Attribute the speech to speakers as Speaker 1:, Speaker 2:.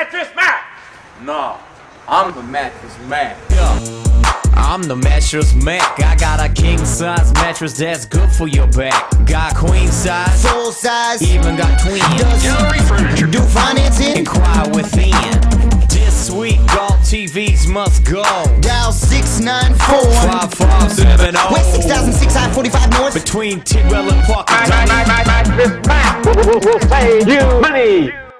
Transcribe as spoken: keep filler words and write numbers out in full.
Speaker 1: Mattress Mack.
Speaker 2: No, I'm the Mattress Mack.
Speaker 3: Yeah. I'm the Mattress Mack. I got a king size mattress that's good for your back. Got queen size,
Speaker 4: full size,
Speaker 3: even got twin.
Speaker 4: Gallery furniture, do financing,
Speaker 3: inquire within. This week all T Vs must go.
Speaker 4: Dial six nine four
Speaker 3: five five seven zero.
Speaker 4: West six thousand six I forty-five North,
Speaker 3: between Tidwell and Parker.
Speaker 1: Mattress Mack will save you money.